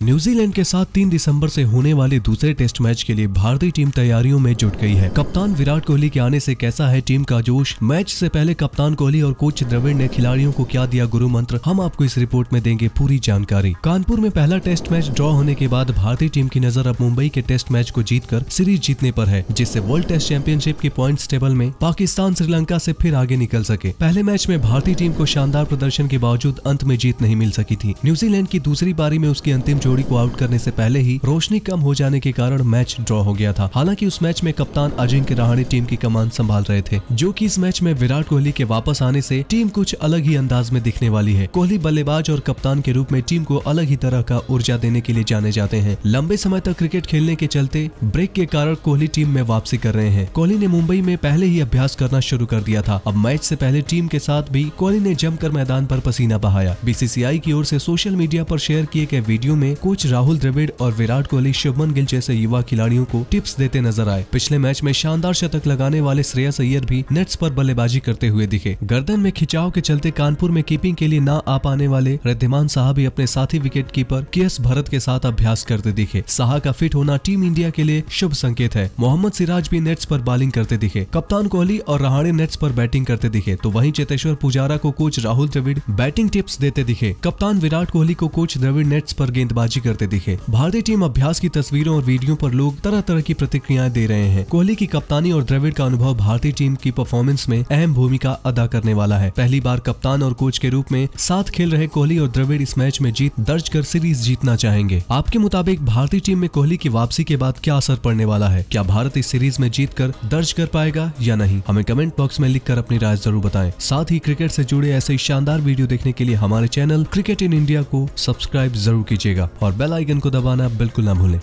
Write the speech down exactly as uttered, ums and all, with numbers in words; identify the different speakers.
Speaker 1: New Zealand के साथ तीन दिसंबर से होने वाले दूसरे टेस्ट मैच के लिए भारतीय टीम तैयारियों में जुट गई है। कप्तान विराट कोहली के आने से कैसा है टीम का जोश? मैच से पहले कप्तान कोहली और कोच द्रविड़ ने खिलाड़ियों को क्या दिया गुरु मंत्र? हम आपको इस रिपोर्ट में देंगे पूरी जानकारी। कानपुर में पहला टेस्ट मैच ड्रॉ होने के बाद भारतीय टीम की नजर अब मुंबई के टेस्ट मैच को जीतकर सीरीज जीतने पर है, जिससे वर्ल्ड टेस्ट चैंपियनशिप के पॉइंट्स टेबल में पाकिस्तान श्रीलंका से फिर आगे निकल सके। पहले मैच में भारतीय टीम को शानदार प्रदर्शन के बावजूद अंत में जीत नहीं मिल सकी थी। न्यूजीलैंड की दूसरी पारी में उसकी अंतिम जोड़ी को आउट करने से पहले ही रोशनी कम हो जाने के कारण मैच ड्रॉ हो गया था। हालांकि उस मैच में कप्तान अजिंक्य रहाणे टीम की कमान संभाल रहे थे, जो कि इस मैच में विराट कोहली के वापस आने से टीम कुछ अलग ही अंदाज में दिखने वाली है। कोहली बल्लेबाज और कप्तान के रूप में टीम को अलग ही तरह का ऊर्जा देने के लिए जाने जाते हैं। लंबे समय तक क्रिकेट खेलने के चलते ब्रेक के कारण कोहली टीम में वापसी कर रहे हैं। कोहली ने मुंबई में पहले ही अभ्यास करना शुरू कर दिया था। अब मैच से पहले टीम के साथ भी कोहली ने जमकर मैदान पर पसीना बहाया। बीसीसीआई की ओर से सोशल मीडिया पर शेयर किए गए वीडियो में कोच राहुल द्रविड़ और विराट कोहली शुभमन गिल जैसे युवा खिलाड़ियों को टिप्स देते नजर आए। पिछले मैच में शानदार शतक लगाने वाले श्रेयस अय्यर भी नेट्स पर बल्लेबाजी करते हुए दिखे। गर्दन में खिंचाव के चलते कानपुर में कीपिंग के लिए न आ पाने वाले रिद्धिमान साहा भी अपने साथी wicket keeper K S Bharat के साथ अभ्यास करते दिखे। साहा का फिट होना टीम इंडिया के लिए शुभ संकेत है। मोहम्मद सिराज भी नेट्स पर बॉलिंग करते दिखे। कप्तान कोहली और रहाणे नेट्स पर बैटिंग करते दिखे, तो वहीं चेतेश्वर पुजारा को coach Rahul Dravid batting tips देते दिखे। कप्तान विराट कोहली को कोच द्रविड़ नेट्स पर गेंदबाजी करते दिखे। भारतीय टीम अभ्यास की तस्वीरों और वीडियो पर लोग तरह तरह की प्रतिक्रियाएं दे रहे हैं। कोहली की कप्तानी और द्रविड़ का अनुभव भारतीय टीम की परफॉर्मेंस में अहम भूमिका अदा करने वाला है। पहली बार कप्तान और कोच के रूप में साथ खेल रहे कोहली और द्रविड़ इस मैच में जीत दर्ज कर सीरीज जीतना चाहेंगे। आपके मुताबिक भारतीय टीम में कोहली की वापसी के बाद क्या असर पड़ने वाला है? क्या भारत इस सीरीज में जीत कर दर्ज कर पाएगा या नहीं? हमें कमेंट बॉक्स में लिखकर अपनी राय जरूर बताएं। साथ ही क्रिकेट से जुड़े ऐसे शानदार वीडियो देखने के लिए हमारे चैनल क्रिकेट इन इंडिया को सब्सक्राइब जरूर कीजिएगा और बेल आइकन को दबाना बिल्कुल ना भूलें।